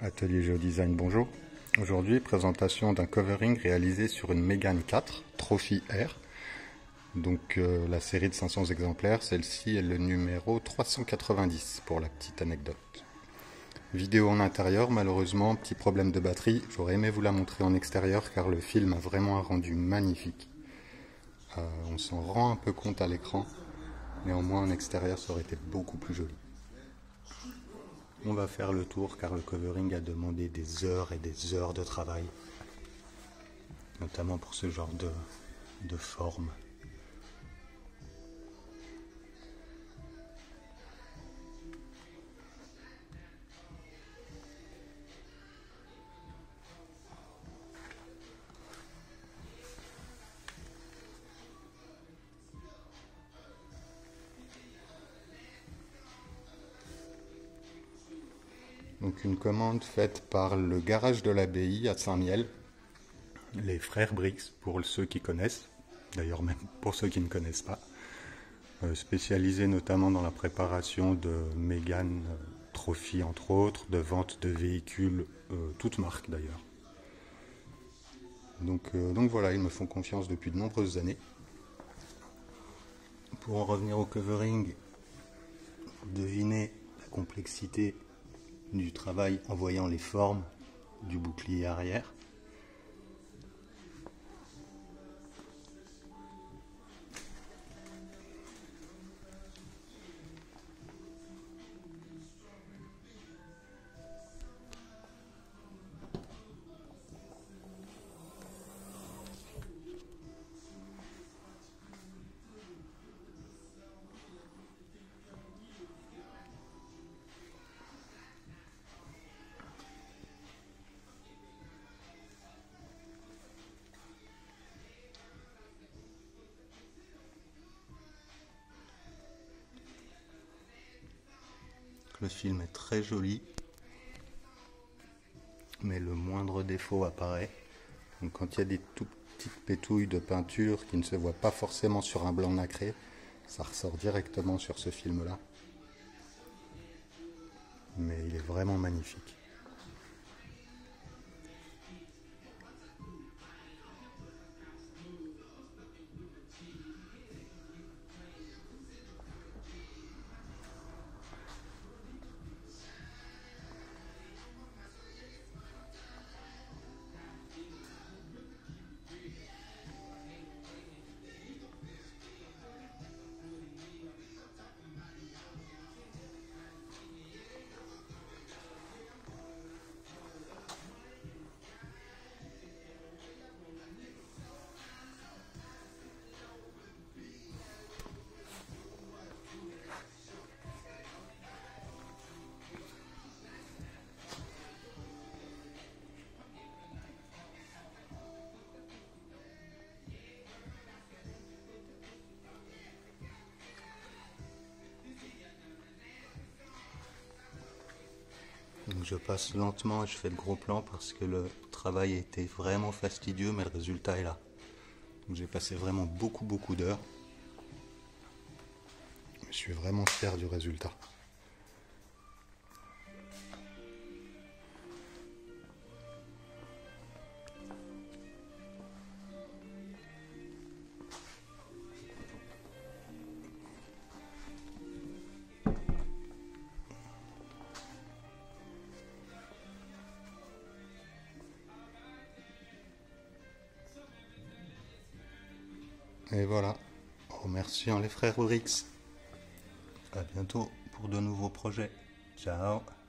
Atelier Géodesign, bonjour. Aujourd'hui, présentation d'un covering réalisé sur une Mégane 4 Trophy R. Donc la série de 500 exemplaires, celle-ci est le numéro 390 pour la petite anecdote. Vidéo en intérieur, malheureusement, petit problème de batterie. J'aurais aimé vous la montrer en extérieur car le film a vraiment un rendu magnifique. On s'en rend un peu compte à l'écran, néanmoins en extérieur ça aurait été beaucoup plus joli. On va faire le tour car le covering a demandé des heures et des heures de travail, notamment pour ce genre de forme. Donc une commande faite par le garage de l'abbaye à Saint-Miel, les frères Brix pour ceux qui connaissent, d'ailleurs même pour ceux qui ne connaissent pas, spécialisés notamment dans la préparation de Mégane Trophy entre autres, de vente de véhicules, toutes marques d'ailleurs. Donc voilà, ils me font confiance depuis de nombreuses années. Pour en revenir au covering, devinez la complexité du travail en voyant les formes du bouclier arrière. Le film est très joli, mais le moindre défaut apparaît. Donc quand il y a des tout petites pétouilles de peinture qui ne se voient pas forcément sur un blanc nacré, ça ressort directement sur ce film-là. Mais il est vraiment magnifique. Donc je passe lentement et je fais le gros plan parce que le travail était vraiment fastidieux, mais le résultat est là. Donc j'ai passé vraiment beaucoup d'heures. Je suis vraiment fier du résultat. Et voilà, remercions les frères Brix. À bientôt pour de nouveaux projets. Ciao.